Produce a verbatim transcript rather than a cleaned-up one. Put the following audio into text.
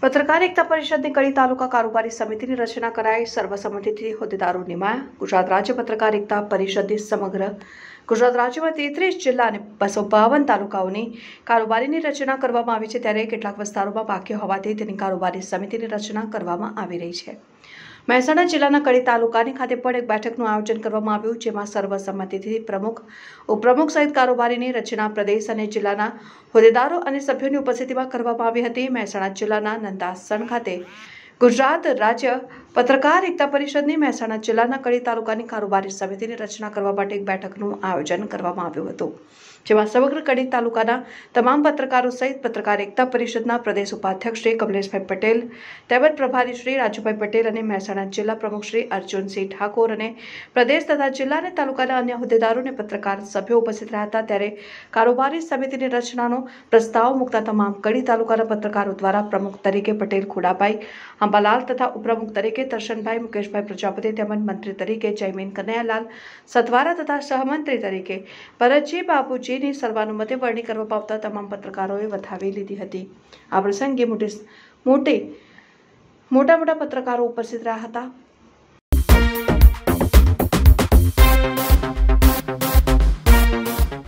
પત્રકાર એકતા પરિષદની કડી તાલુકા કારોબારી સમિતિની રચના કરાઈ। સર્વસંમતિથી હોદ્દેદારો નિમાયા। ગુજરાત રાજ્ય પત્રકાર એકતા પરિષદની સમગ્ર ગુજરાત રાજ્યમાં તેત્રીસ જિલ્લા અને બસો બાવન તાલુકાઓની કારોબારીની રચના કરવામાં આવી છે, ત્યારે કેટલાક વિસ્તારોમાં બાકી હોવાથી તેની કારોબારી સમિતિની રચના કરવામાં આવી રહી છે। મહેસાણા જિલ્લાના કડી તાલુકાની ખાતે પણ એક બેઠકનું આયોજન કરવામાં આવ્યું, જેમાં સર્વસંમતિથી પ્રમુખ, ઉપપ્રમુખ સહિત કારોબારીની રચના પ્રદેશ અને જિલ્લાના હોદ્દેદારો અને સભ્યોની ઉપસ્થિતિમાં કરવામાં આવી હતી। મહેસાણા જિલ્લાના નંદાસણ ખાતે ગુજરાત રાજ્ય પત્રકાર એકતા પરિષદની મહેસાણા જિલ્લાના કડી તાલુકાની કારોબારી સમિતિની રચના કરવા માટે એક બેઠકનું આયોજન કરવામાં આવ્યું હતું, જેમાં સમગ્ર કડી તાલુકાના તમામ પત્રકારો સહિત પત્રકાર એકતા પરિષદના પ્રદેશ ઉપાધ્યક્ષ શ્રી કમલેશભાઈ પટેલ તેમજ પ્રભારી શ્રી રાજુભાઈ પટેલ અને મહેસાણા જિલ્લા પ્રમુખ શ્રી અર્જુનસિંહ ઠાકોર અને પ્રદેશ તથા જિલ્લા અને તાલુકાના અન્ય હોદ્દેદારો અને પત્રકાર સભ્યો ઉપસ્થિત રહ્યા હતા। ત્યારે કારોબારી સમિતિની રચનાનો પ્રસ્તાવ મૂકતા તમામ કડી તાલુકાના પત્રકારો દ્વારા પ્રમુખ તરીકે પટેલ ખુડાભાઈ અંબાલાલ તથા ઉપપ્રમુખ તરીકે દર્શનભાઈ મુકેશભાઈ પ્રજાપતિ તેમજ મંત્રી તરીકે જયમીન કનૈયાલાલ સતવારા તથા સહમંત્રી તરીકે ભરતજી બાબુજીની સર્વાનુમતે વરણી કરવામાં આવતા તમામ પત્રકારોએ વધાવી લીધી હતી। આ પ્રસંગે મોટી મોટી મોટા મોટા પત્રકારો ઉપસ્થિત રહ્યા હતા।